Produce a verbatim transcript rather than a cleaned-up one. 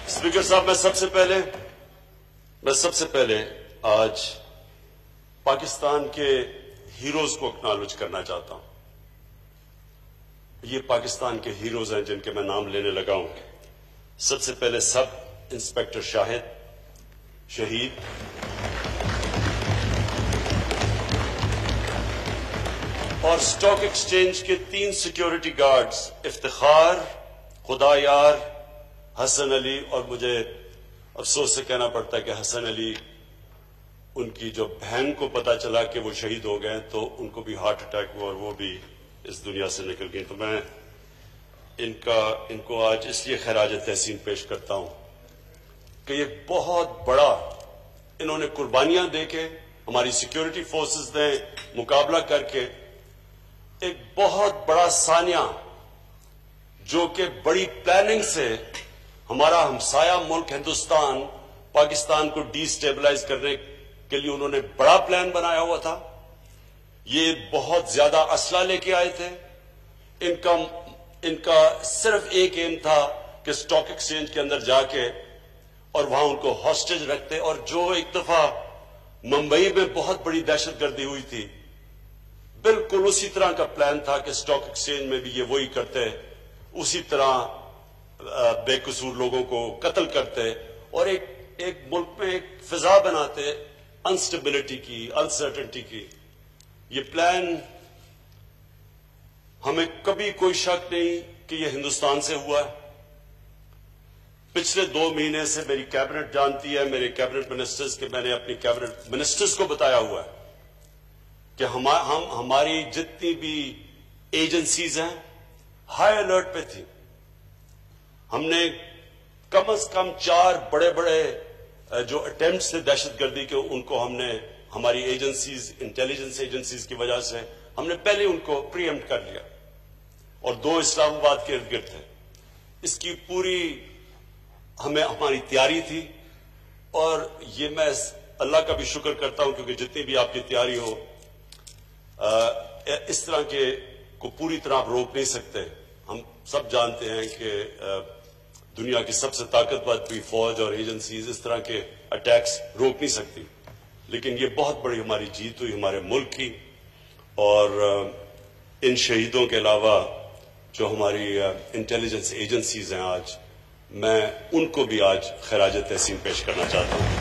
Speaker साहब, मैं सबसे पहले मैं सबसे पहले आज पाकिस्तान के हीरोज को एक्नॉलेज करना चाहता हूं। ये पाकिस्तान के हीरोज हैं जिनके मैं नाम लेने लगा हूं। सबसे पहले सब इंस्पेक्टर शाहिद शहीद, और स्टॉक एक्सचेंज के तीन सिक्योरिटी गार्ड्स इफ्तिखार, खुदा यार, हसन अली, और मुझे अफसोस से कहना पड़ता है कि हसन अली, उनकी जो बहन को पता चला कि वो शहीद हो गए तो उनको भी हार्ट अटैक हुआ और वो भी इस दुनिया से निकल गई। तो मैं इनका इनको आज इसलिए खराज तहसीन पेश करता हूं कि ये बहुत बड़ा इन्होंने कुर्बानियां देके हमारी सिक्योरिटी फोर्सेस ने मुकाबला करके एक बहुत बड़ा सानिया, जो कि बड़ी प्लानिंग से हमारा हमसाया मुल्क हिंदुस्तान पाकिस्तान को डिस्टेबलाइज करने के लिए उन्होंने बड़ा प्लान बनाया हुआ था। ये बहुत ज्यादा असला लेके आए थे। इनका इनका सिर्फ एक एम था कि स्टॉक एक्सचेंज के अंदर जाके और वहां उनको हॉस्टेज रखते, और जो एक दफा मुंबई में बहुत बड़ी दहशतगर्दी हुई थी, बिल्कुल उसी तरह का प्लान था कि स्टॉक एक्सचेंज में भी ये वही करते, उसी तरह बेकसूर लोगों को कत्ल करते और एक एक मुल्क में एक फिजा बनाते अनस्टेबिलिटी की, अनसर्टेनिटी की। ये प्लान, हमें कभी कोई शक नहीं कि ये हिंदुस्तान से हुआ है। पिछले दो महीने से मेरी कैबिनेट जानती है, मेरे कैबिनेट मिनिस्टर्स के, मैंने अपनी कैबिनेट मिनिस्टर्स को बताया हुआ है कि हम हम हमारी जितनी भी एजेंसीज हैं हाई अलर्ट पे थी। हमने कम से कम चार बड़े बड़े जो अटेम्प्ट्स थे दहशतगर्दी के, उनको हमने हमारी एजेंसीज, इंटेलिजेंस एजेंसीज की वजह से हमने पहले उनको प्रीएम्प्ट कर लिया, और दो इस्लामाबाद के इर्द गिर्द थे। इसकी पूरी हमें हमारी तैयारी थी, और ये मैं अल्लाह का भी शुक्र करता हूं क्योंकि जितनी भी आपकी तैयारी हो, आ, इस तरह के को पूरी तरह आप रोक नहीं सकते। हम सब जानते हैं कि दुनिया की सबसे ताकतवर भी फौज और एजेंसीज इस तरह के अटैक्स रोक नहीं सकती, लेकिन ये बहुत बड़ी हमारी जीत हुई हमारे मुल्क की। और इन शहीदों के अलावा जो हमारी इंटेलिजेंस एजेंसीज हैं आज, मैं उनको भी आज खराज तहसीन पेश करना चाहता हूं।